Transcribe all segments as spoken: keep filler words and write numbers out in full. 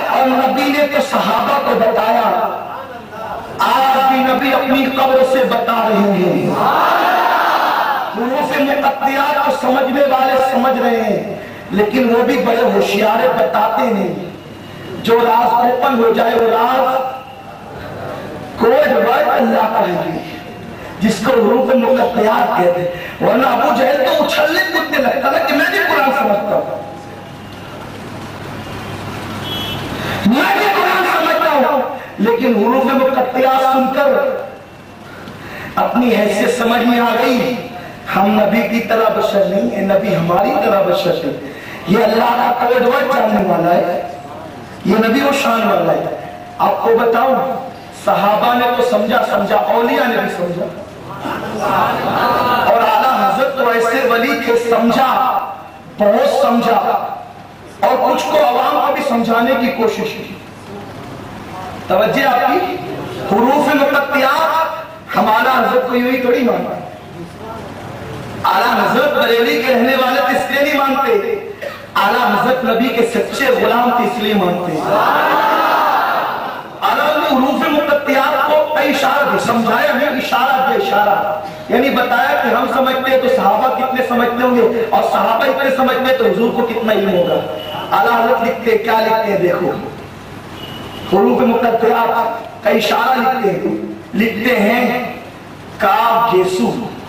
और नबी ने तो सहाबा को बताया, आज भी नबी अपनी कब्र से बता रहे हैं। हुरूफ मुक़त्तियात को समझने वाले समझ रहे हैं, लेकिन वो भी बड़े होशियार बताते नहीं। जो राज ओपन हो जाए वो राज कोड वर्ड अल्लाह कहेंगे, जिसको हुरूफ मुक़त्तियात कहते हैं। वरना अबू जहल तो उछलने कूदने लगता था कि मैं भी कुरान समझता हूं, मैं भी कुरान समझता हूं, लेकिन हुरूफ मुक़त्तियात सुनकर अपनी हैसियत समझ में आ गई, हम नबी की तरह बशर नहीं है, नबी हमारी तरह बशर है। ये अल्लाह का कोड वर्ड जानने वाला है, ये नबी और शान वाला है। आपको बताऊं, सहाबा ने तो समझा समझा औलिया ने भी समझा, और आला हजरत तो ऐसे वली थे, समझा, बहुत समझा, और कुछ को अवाम को भी समझाने की कोशिश की। तवज्जो आपकी, हुरूफ मुक़त्तियात हमारा हजरत को यूं ही थोड़ी मानता। आला हजरत बरेली के रहने वाले तो इसलिए नहीं मानते, आला हजरत नबी के सच्चे गुलाम थे इसलिए मानते। आला ने हुरूफ मुक़त्तियात को कई इशारा समझाया, हमें इशारा पे इशारा, यानी बताया कि हम समझते हैं तो सहाबा कितने समझते होंगे, और सहाबा इतने समझते हैं तो हुजूर को कितना इल्म होगा। आला हजरत लिखते क्या लिखते हैं, देखो हुरूफ मुक़त्तियात का इशारा लिखते हैं, लिखते हैं काफ गेसू।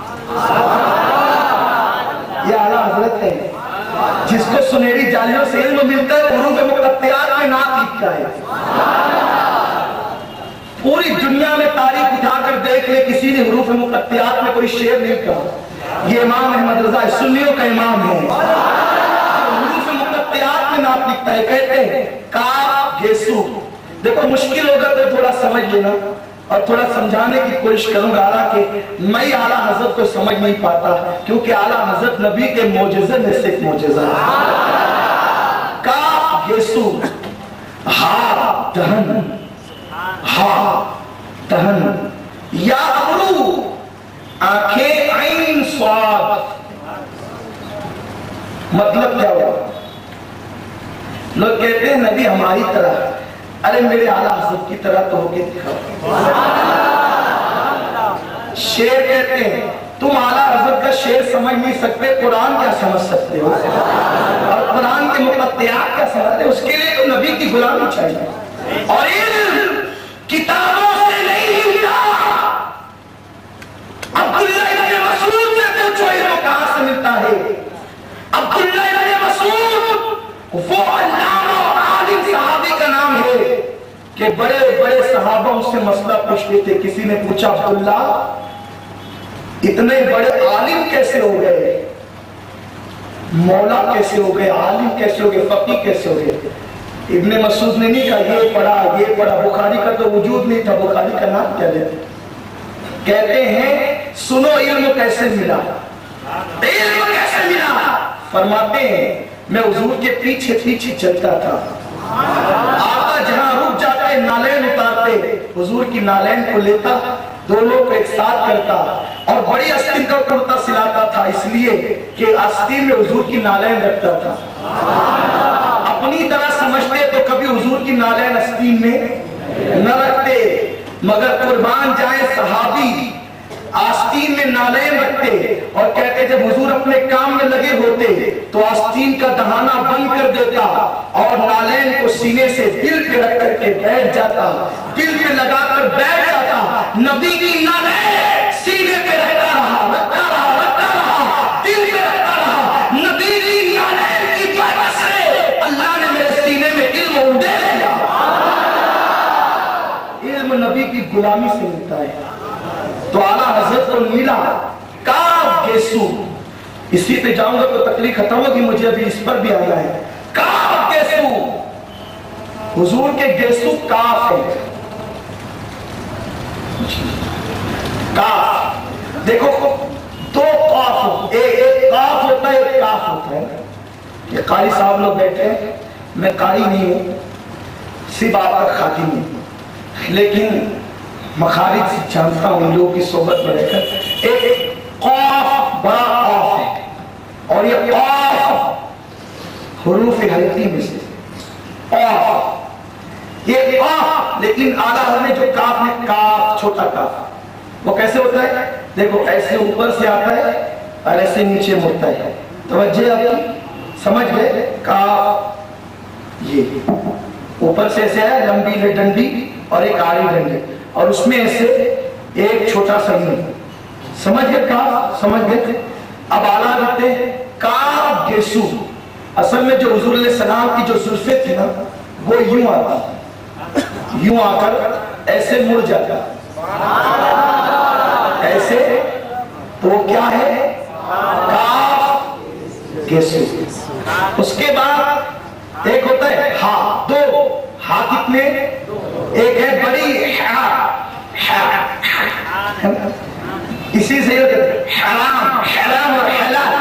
ये आला हजरत है, जिसको सुनहरी जालियों से इल्म मिलता है, हुरूफ मुक़त्तियात में नात लिखता है। पूरी दुनिया में तारीख उठाकर देख ले, किसी ने हुरूफ मुक़त्तियात में कोई शेर नहीं कहा। ये इमाम अहमद रज़ा सुन्नियों का इमाम है, हुरूफ मुक़त्तियात में नात लिखता है, कहते हैं काफ गेसू। देखो मुश्किल होगा तो थोड़ा समझ लेना, और थोड़ा समझाने की कोशिश करूंगा कि मैं आला हजरत को समझ नहीं पाता, क्योंकि आला हजरत नबी के मोजज़े में से एक मोजज़ा है। काफ गेसू, हा दहन, हा दहन, या अबरू आंखें, ऐन स्वाद। मतलब क्या हुआ? लोग कहते हैं नबी हमारी तरह, अरे मेरे आला हजरत की तरह तो होके दिखाओ। शेर कहते हैं तुम आला हजरत का शेर समझ नहीं सकते, कुरान क्या समझ सकते हो, और कुरान के मुक़त्तियात क्या समझते, उसके लिए तो नबी की गुलामी चाहिए। और इल्म किताबों से नहीं मिलता। अब्दुल्लाह इब्न मसूद से पूछो इल्म कहां से मिलता है। अब्दुल्लाह इब्न मसूद वो अल्लामा और आलिम सहाबी का नाम है कि बड़े बड़े सहाबा उससे मसला पूछते थे। किसी ने पूछा अब्दुल्ला इतने बड़े आलिम कैसे हो गए, मौला कैसे हो गए, आलिम कैसे हो गए, फकीह कैसे हो गए। इब्ने मसूद ने नहीं कहा ये पढ़ा ये पढ़ा, बुखारी का तो वजूद नहीं था, बुखारी का नाम क्या लेते। कहते हैं सुनो इल्म कैसे मिला, इल्म कैसे मिला। फरमाते हैं मैं हुजूर के पीछे पीछे चलता था, आका जहां रुक जाते नालैन उतारते, हुजूर की नालैन को लेता, दोनों को एक साथ करता, और बड़ी आस्तीन का कुर्ता सिलाता था, इसलिए कि आस्तीन में हुजूर की नालैन रखता था। अपनी तरह समझते तो कभी हुजूर की नालैन आस्तीन में न रखते, मगर कुर्बान जाए सहाबी आस्तीन में नालैन रखते, और कहते जब हुजूर अपने काम में लगे होते तो आस्तीन का दहाना बंद कर देता और नालैन को सीने से दिल पे रख करके बैठ जाता, दिल पे लगाकर बैठ जाता। नबी की नालैन सीने पे रखता रहा, रखता रहा, रखता रहा, दिल पे रखता रहा। नबी की नालैन की वजह से अल्लाह ने मेरे सीने में इल्म उड़े दिया। इल्म नबी की गुलामी से मिलता है, तो आला हजरत को मिला काफ गेसू। इसी पे जाऊंगा तो तकलीफ खत्म होगी, मुझे अभी इस पर भी आना है। काफ गेसू, हुजूर के गेसू काफ है। काफ देखो दो काफ, एक एक काफ होता है, एक काफ होता है। ये कारी साहब लोग बैठे हैं, मैं कारी नहीं हूं, सिर्फ आपका खातिम हूं, लेकिन मखारिज जानता हूं लोगों की सोबत में रहकर। एक क़ाफ बड़ा क़ाफ है, और ये क़ाफ हुरूफ हल्की में से क़ाफ, लेकिन आला हर में जो काफ है, काफ छोटा काफ, वो कैसे होता है? देखो ऐसे ऊपर से आता है और ऐसे नीचे मुड़ता है। तो वजह आपकी समझ गए? काफ ये ऊपर से ऐसे है, लंबी डंडी और एक आड़ी डंडी, और उसमें ऐसे एक छोटा सा यूं, समझ गए? काफ समझ गए? अब आला देते हैं काफ गेसू। असल में जो हुजूर सलाम की जो जुल्फे थी ना, वो यूं आती, यूं आकर ऐसे मुड़ जाता, ऐसे, तो वो क्या है? काफ गेसू। उसके बाद एक होता है हा, दो हा, कितने? एक है बड़ी हा, हा, इसी से हराम, हराम और हलाल।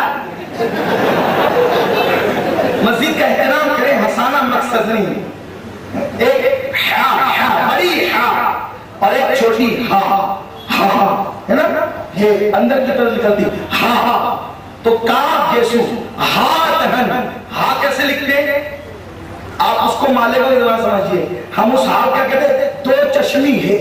मस्जिद का एहतराम करें, हंसाना मकसद नहीं। एक हा, हा, बड़ी हा, और एक छोटी हा, हा, है ना, ये अंदर की तरफ निकलती हा, हा। तो काफ गेसू, हा दहन, हा कैसे लिखते हैं? आप उसको माले को समझिए, हम उस हा क्या कहते हैं? दो चश्मी है,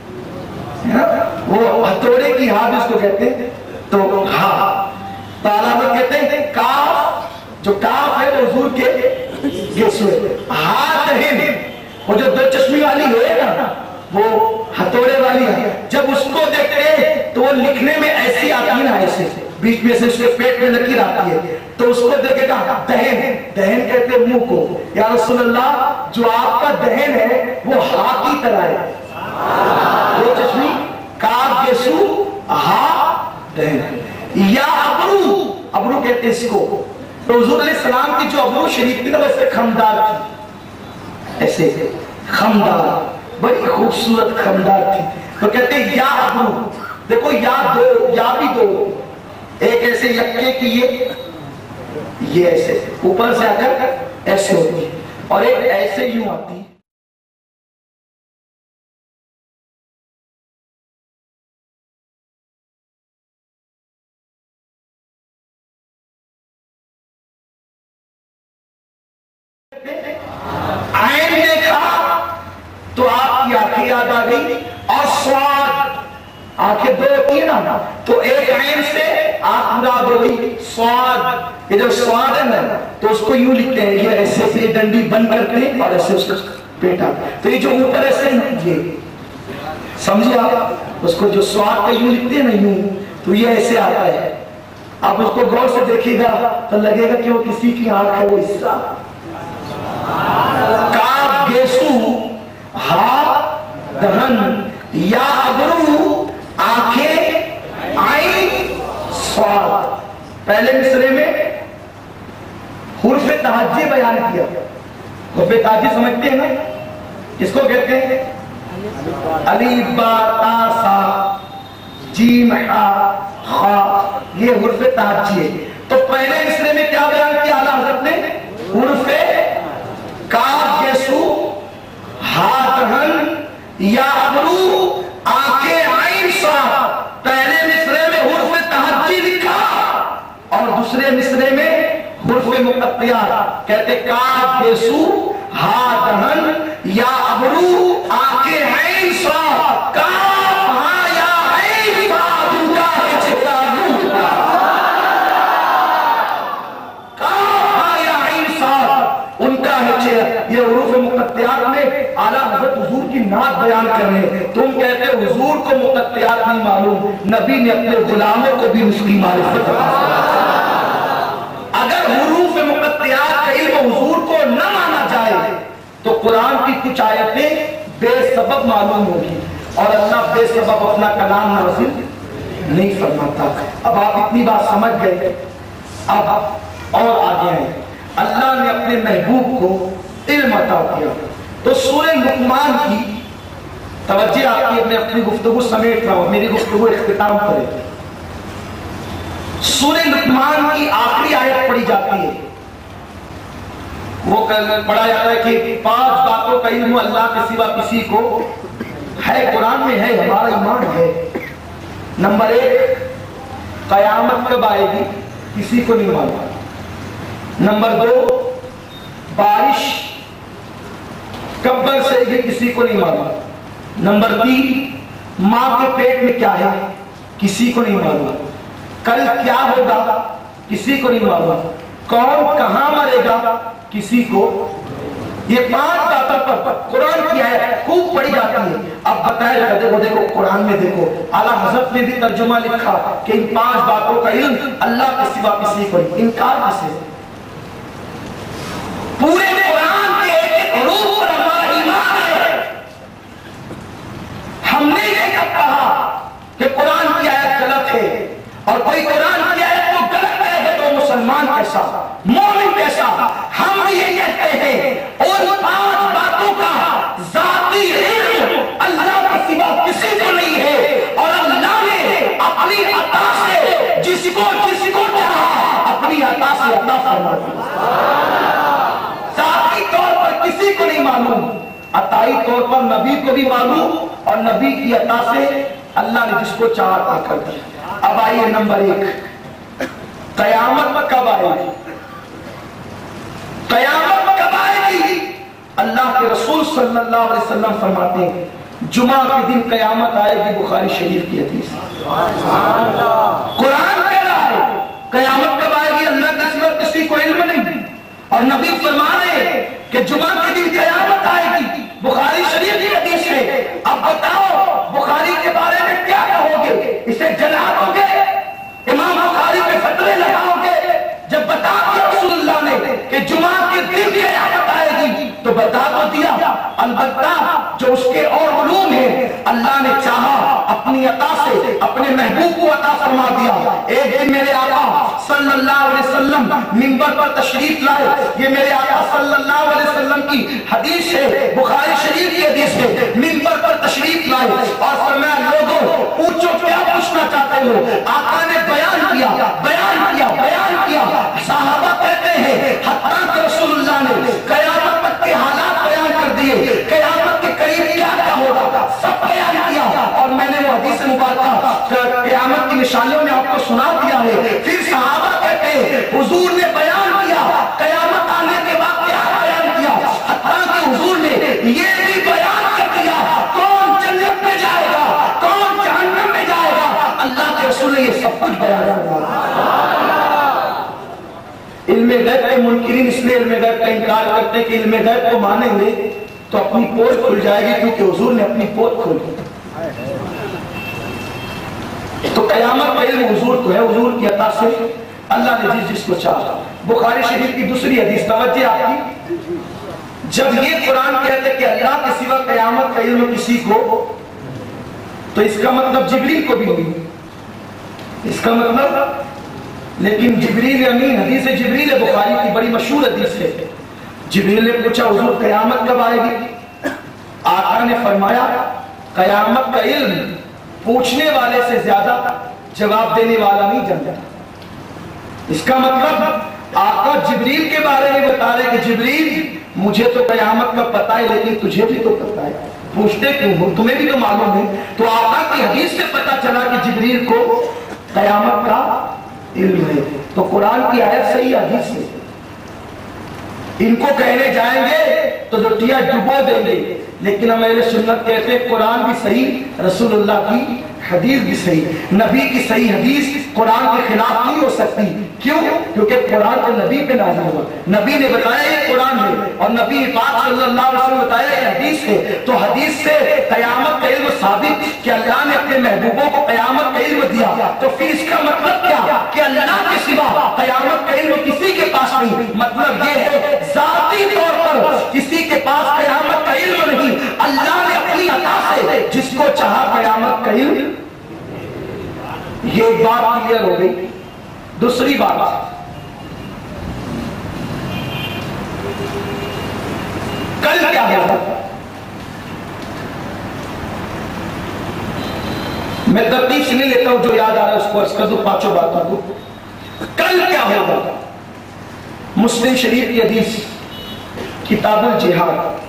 वो हथौड़े की हाथ इसको कहते हैं। तो हा ताला में कहते हैं काफ, जो काफ है वो हुजूर के गेसू है। हा दहन, वो जो दो चश्मी वाली है ना, वो हथौड़े वाली है। जब उसको देखते हैं तो वो लिखने में ऐसी आती है ना, ऐसे बीच में से उसके पेट में लकीर आती है, तो उसको देखेगा दहन, दहन कहते हैं मुंह को। या रसूलल्लाह, जो आपका दहन है वो हा की तरह है, वो चश्मी काफ गेसू हा दहन। या अबरू, अबरू कहते हैं इसको। तो हुजूर अलैहि सलाम की जो अबरू शरीफ थी ना, वैसे खमदार थी, ऐसे खमदार, बड़ी खूबसूरत खमदार थी। तो कहते हैं या अबरू, देखो या दो, या भी दो, एक ऐसे यक्के की ये ये ऐसे ऊपर से आकर ऐसे होती है, और एक ऐसे यूं आती है। आयन देखा तो आपकी आंखें याद आ गई, और स्वाद, आंखें दो होती है ना, तो एक आयन से आंख मुराद हो गई स्वाद। ये जो स्वाद है ना, तो उसको यूं लिखते हैं, ये ऐसे से डंडी बंद करते हैं और ऐसे उसका पेट आता है। तो ये जो ऊपर ऐसे ना, ये समझिए आप, उसको जो स्वाद का यूं लिखते हैं ना, यूं, तो ये ऐसे आता है। आप उसको गौर से देखिएगा तो लगेगा कि वो किसी की आंख है, वो हिस्सा। काफ गेसू हा दहन, या अबरू आंखें, आईन स्वाद। पहले मिसरे में हुर्फ तहज्जी बयान किया। हुर्फ तहज्जी समझते हैं ना, इसको कहते हैं अलीफ बा ता सा जीम हा खा, ये हुर्फ तहज्जी है। तो पहले मिसरे में क्या बयान किया आला हज़रत ने? हुर्फ काफ गेसू हा दहन या अबरू आंखें आईन स्वाद। पहले मिसरे में हुर्फ तहज्जी लिखा और दूसरे मिसरे में हुर्फ मुक़त्तिया। कहते काफ गेसू हा दहन या अबरू आंखें आईन स्वाद। काफ हा या आईन स्वाद, उनका है चिता दूसरा। काफ हा या आईन स्वाद, उनका है चिता। ये हुरूफ मुक़त्तियात में आला हज़रत हुजूर की नात बयान कर रहे हैं। तुम कहते हो हुजूर को मुक़त्तियात नहीं मालूम, नबी ने अपने गुलामों को भी उसकी मारिफत दी। अगर हुरूफ मुक़त्तियात का इल्म हुजूर को न माना जाए तो कुरान की कुछ आयतें बेसबब मालूम होगी, और अल्लाह बेसबब अपना कलाम नाज़िल नहीं फरमाता। अब आप इतनी बात समझ गए, अब और आगे आए। अल्लाह ने अपने महबूब को इल्म अता किया। तो सूरह लुक़मान की तवज्जो आपकी, अपने अपनी गुफ्तगू समेट रहा हूं, मेरी गुफ्तगू इख्तिताम करे। सूरह लुक़मान की आखिरी आयत पढ़ी जाती है, वो पढ़ा जाता है कि पांच बातों का इल्म अल्लाह के सिवा किसी को है। कुरान में है, हमारा ईमान है। नंबर एक, कयामत कब आएगी किसी को नहीं मालूम। नंबर दो, बारिश कब बरसेगी किसी को नहीं मालूम। नंबर तीन, माँ के पेट में क्या है किसी को नहीं मालूम। कल क्या होगा किसी को नहीं मालूम। कौन कहां मरेगा किसी को। ये पांच बातों पर कुरान की आयत खूब पढ़ी जाती है। अब बताया देखो देखो कुरान में देखो आला हज़रत ने भी तर्जुमा लिखा कि इन पांच बातों का इल्म अल्लाह के सिवा किसी को नहीं। इनकार किसे। पूरे कुरान के एक हरूफ पर हमारा ईमान है। हमने ये कब कहा कि कुरान की आयत गलत है और कोई कुरान की आयत को गलत कहे तो मुसलमान कैसा मोमिन कैसा। हम ये कहते हैं उन पांच बातों का जाती इल्म अल्लाह के सिवा किसी को नहीं है और अल्लाह ने अपनी अता से जिसको जिसको चाहा अपनी अता से अता फरमा दिया। जाती तौर पर किसी को नहीं मालूम, अताई तौर पर नबी को भी मालूम और नबी की अता से अल्लाह ने जिसको चाहा अता कर दिया। अब आइए नंबर एक, कयामत कब आएगी। कयामत कब आएगी। अल्लाह के रसूल सल्लल्लाहु अलैहि वसल्लम फरमाते हैं जुमा के दिन कयामत आएगी। बुखारी शरीफ की हदीस। कुरान कह रहा है कयामत कब आएगी अल्लाह के सिवा किसी को इल्म नहीं और नबी फरमा रहे हैं कि जुमा के दिन कयामत आएगी। बुखारी शरीफ की हदीस है। अब बताओ बुखारी के बारे में क्या कहोगे। इसे जला दोगे, इमाम बुखारी पे फतवे लगाओगे। जब बता दिया रसूलुल्लाह ने कि जुमा के दिन कयामत आएगी तो बता तो दिया। अलबत्ता जो उसके और उलूम है अल्लाह ने चाहा अपनी अता से अपने महबूब को अता फरमा दिया। एक दिन मेरे आका सल्लल्लाहु अलैहि वसल्लम मिंबर पर तशरीफ लाए। ये मेरे आका सल्लल्लाहु अलैहि वसल्लम की हदीस है, बुखारी शरीफ की हदीस है। मिंबर पर तशरीफ लाए और फरमाया लोगों पूछो क्या पूछना चाहते हो। आका ने बयान किया बयान किया बयान किया। साहबा कहते हैं हत्ता कि रसूलुल्लाह ने कयामत तक के हालात बयान कर दिए, कयामत के करीब क्या क्या होगा सब बयान किया। और मैंने वो हदीस मुबारक कयामत की निशानियों में आपको सुना दिया है। फिर साहबा कहते हैं हुजूर ने बयान किया कयामत आने के बाद क्या बयान किया। हत्ता कि हुजूर ने ये भी बयान कर दिया कौन जन्नत में जाएगा कौन जहन्नम में जाएगा। अल्लाह के रसूल ने ये सब कुछ बयान किया। इल्मे गैब के मुनकिरीन इसलिए इल्मे गैब का इनकार करते हैं कि इल्मे गैब को मानेंगे तो अपनी पोल खुल जाएगी क्योंकि हुजूर ने अपनी पोल खोली। तो कयामत का इल्म हुजूर को है, हुजूर की अता से अल्लाह ने जिस जिसको चाहा। बुखारी शरीफ की दूसरी हदीस तवज्जो आपकी। जब ये कुरान कहते कि अल्लाह के सिवा कयामत का इल्म किसी को, तो इसका मतलब जिब्रील को भी नहीं। इसका मतलब लेकिन जिब्रील अमीन हदीस है जिब्रील बुखारी की बड़ी मशहूर हदीस है। जिब्रील ने पूछा हुजूर कयामत कब आएगी। आका ने फरमाया कयामत का इल्म पूछने वाले से ज्यादा जवाब देने वाला नहीं जानता। इसका मतलब आका जिब्रील के बारे में बता रहे कि जिब्रील मुझे तो कयामत का पता है लेकिन तुझे भी तो पता है, पूछते क्यों हो, तुम्हें भी तो मालूम है। तो आका की हदीस से पता चला कि जिब्रील को कयामत का इल्म है। तो कुरान की आयत सही हदीस है। इनको कहने जाएंगे तो लुटिया डुबो देंगे, लेकिन हम अहले सुन्नत कहते हैं कुरान भी सही, रसूलुल्लाह की हदीस भी सही। नबी की सही हदीस कुरान के खिलाफ नहीं हो सकती। क्यों? क्योंकि कुरान तो नबी पे नाज़िल हुआ, नबी ने बताया ये कुरान है और नबी पाक सल्लल्लाहु अलैहि वसल्लम बताया ये हदीस है। तो हदीस से कयामत का इल्म साबित कि अल्लाह ने अपने महबूबों को कयामत का इल्म दिया। तो फिर इसका मतलब क्या कि अल्लाह के सिवा कयामत का इल्म किसी के पास नहीं। मतलब ये है जाती तौर पर किसी के पास कयामत का इल्म नहीं। अल्लाह ने अपनी अता से जिसको चाहा कयामत का इल्म। ये बात क्लियर हो गई। दूसरी बात, कल क्या होगा। मैं तरतीब से नहीं लेता हूं, जो याद आ रहा है उसको अर्ज कर दूं पांचों बातों को। कल क्या होगा। मुस्लिम शरीफ की हदीस किताबुल जिहाद,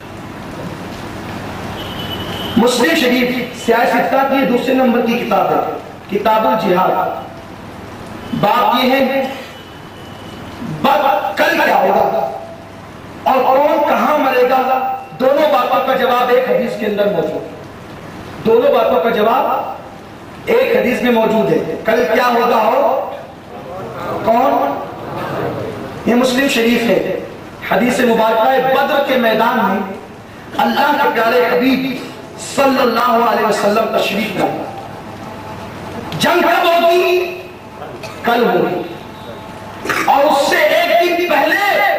मुस्लिम शरीफ सियासत की दूसरे नंबर की किताब है किताबुल जिहाद। बात यह है बात कल क्या होगा और कौन कहां मरेगा, दोनों बातों का जवाब एक हदीस के अंदर मौजूद। दोनों बातों का जवाब एक हदीस में मौजूद है। कल क्या होगा हो? कौन? ये मुस्लिम शरीफ है, हदीस मुबारक है। बद्र के मैदान में अल्लाह के प्यारे हबीब सल्लल्लाहु अलैहि वसल्लम तशरीफ लाए। जंग कब होगी? कल होगी। और उससे एक दिन पहले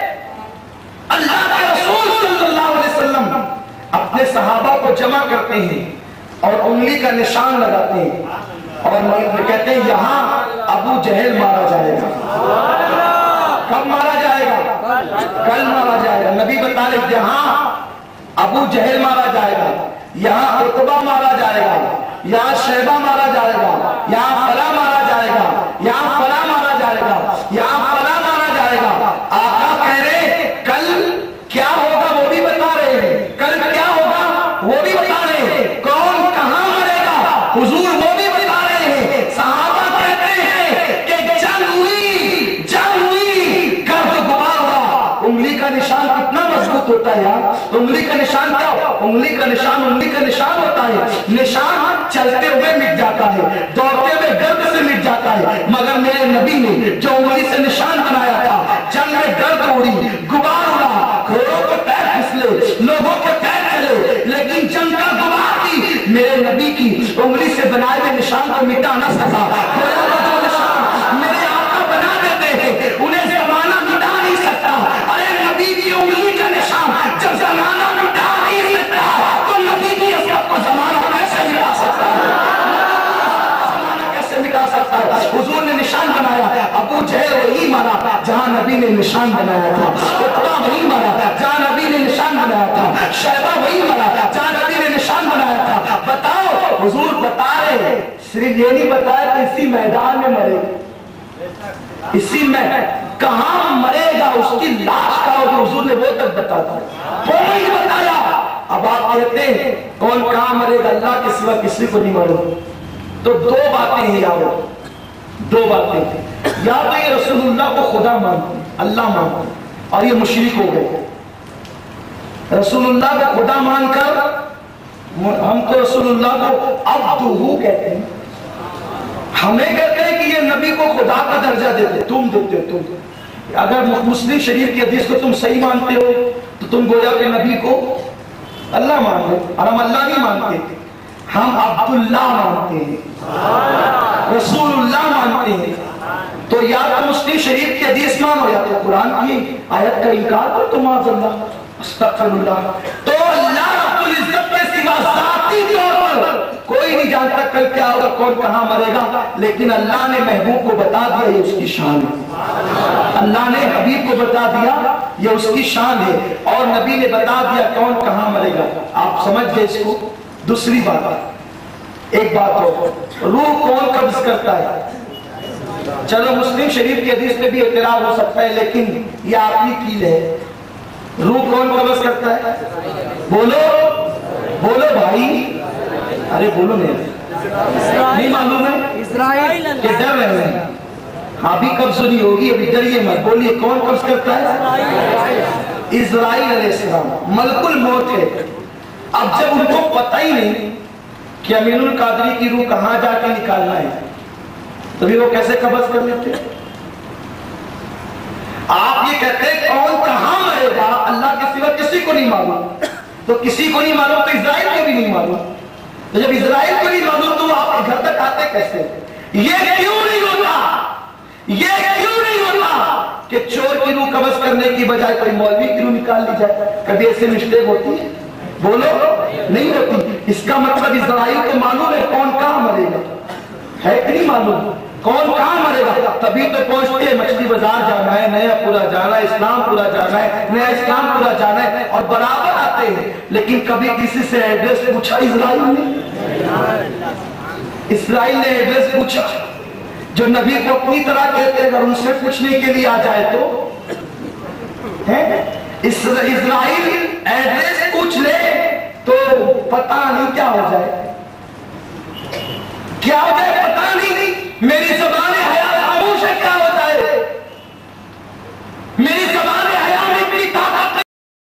अल्लाह के रसूल सल्लल्लाहु अलैहि वसल्लम अपने सहाबा को जमा करते हैं और उंगली का निशान लगाते हैं और कहते हैं यहां अबू जहल मारा जाएगा। कब मारा जाएगा? कल मारा जाएगा। नबी बता रहे यहां अबू जहल मारा जाएगा, यहां उतबा मारा जाएगा, यहां शैबा मारा जाएगा, यहां फला मारा जाएगा, यहां फला मारा जाएगा, यहां फला मारा जाएगा। आका कह रहे कल क्या होगा वो भी बता रहे हैं, कल क्या होगा वो भी बता रहे हैं, कौन कहां मरेगा हुजूर वो भी बता रहे हैं। सहाबा कहते हैं कि जंग हुई, जंग हुई, गर्द गुबार हुआ। उंगली का निशान कितना मजबूत होता है यार। उंगली का निशान क्या हो? उंगली का निशान उंगली का निशान होता है। निशान चलते हुए मिट जाता है, दौड़ते हुए गर्द से मिट जाता है, मगर मेरे नबी ने जो उंगली से निशान बनाया था, जंग में गर्द उड़ी, गुबार उड़ा, घोड़ों को पैर फिसले, लोगों के पैर चले, लेकिन जंग का गुबार भी मेरे नबी की उंगली से बनाए हुए निशान को मिटा ना सका। जो निशान मेरे आका बना देते हैं उन्हें जमाना मिटा नहीं सकता। अरे नबी की उंगली का निशान जब जमाना मिटा नहीं सकता तो नबी की असर को जमाना कैसे मिटा सकता है? जमाना कैसे मिटा सकता है? हुजूर ने निशान बनाया, अबू जहल वही मारा जहां नबी ने निशान बनाया था, उतबा वही मारा जहां नबी ने निशान बनाया था, शैबा वही मारा जहां नबी ने निशान बनाया था। बताओ हुजूर बता रहे, सिर्फ ये नहीं बताया कि इसी मैदान में मरेगा, इसी में कहां मरेगा, उसकी लाश का हुजूर ने वो तक बता दिया, वो नहीं बताया। अब आप कहते हैं कौन कहां मरेगा, अल्लाह के सिवा किसी को नहीं मालूम। तो दो बातें हैं यार, दो बातें, या तो ये रसूलुल्लाह को खुदा मानते, अल्लाह मानते और ये मुशरिक हो गए। रसूलुल्लाह को खुदा मानकर हम तो रसूलुल्लाह को अब्दुहू कहते हैं, हमें कहते हैं कि ये नबी को खुदा का दर्जा देते, तुम देते हो। तुम अगर मुस्लिम शरीफ की हदीस को तुम सही मानते हो तो तुम गोया के नबी को अल्लाह मान लो, और हम अल्लाह नहीं मानते, हम अब्दुल्लाह मानते हैं, रसूलुल्लाह मानते हैं। तो या तो मुस्लिम शरीफ की हदीस मानो या तो कुरान की आयत का इनकार करो, तो माज़अल्लाह अस्तगफिरुल्लाह। तो अल्लाह रब्बुल इज्जत के सिवा ज़ाती तौर पर कोई नहीं जानता कल क्या होगा, कौन कहां मरेगा, लेकिन अल्लाह ने महबूब को बता दिया, ये उसकी शान है। अल्लाह ने हबीब को बता दिया, ये उसकी शान है, और नबी ने बता दिया कौन कहां मरेगा। आप समझ गए इसको। दूसरी बात, एक बात हो, रूह कौन कब्ज करता है? चलो मुस्लिम शरीफ की हदीस में भी इतराज हो सकता है, लेकिन ये आपकी कील है। रूह कौन कब्ज करता है? बोलो बोलो भाई, अरे बोलो नहीं, नहीं मालूम है? इस्राइल के डर रहे हैं, अभी कब्ज नहीं होगी, अभी डरिए मत, बोलिए कौन कब्ज करता है? इस्राइल अलैहिस्सलाम मलकुल मौत है। अब जब उनको पता ही नहीं कि अमीनुल कादरी की रूह कहां जाके निकालना है, तभी वो कैसे कब्ज कर लेते? आप ये कहते हैं कौन कहां मरेगा, अल्लाह के सिवा किसी को नहीं मालूम, तो किसी को नहीं मालूम तो इस्राइल को भी नहीं मालूम। तो जब इस्राइल को नहीं मालूम तो आप घर तक आते कैसे? ये क्यों नहीं होता, ये क्यों नहीं होता कि चोर की रूह कब्ज करने की बजाय कोई मौलवी की रूह निकाल ली जाए? कभी ऐसे मिस्टेक होती है? बोलो नहीं होती। इसका मतलब इस्राइल को मालूम है कौन कहां मरेगा, है कि नहीं मालूम कौन कहां मरेगा? तभी तो पहुंचते हैं मछली बाजार जाना है, नया पूरा जाना है, इस्लाम पूरा जाना है, नया इस्लाम पूरा जाना है, और बराबर आते हैं। लेकिन कभी किसी से एड्रेस पूछा इस्राइल ने? इस्राइल ने एड्रेस पूछा? जो नबी को अपनी तरह कहते हैं, अगर उनसे पूछने के लिए आ जाए तो है? इस्राइल एड्रेस पूछ ले तो पता नहीं क्या हो जाए, क्या हो जाए पता नहीं। मेरी सब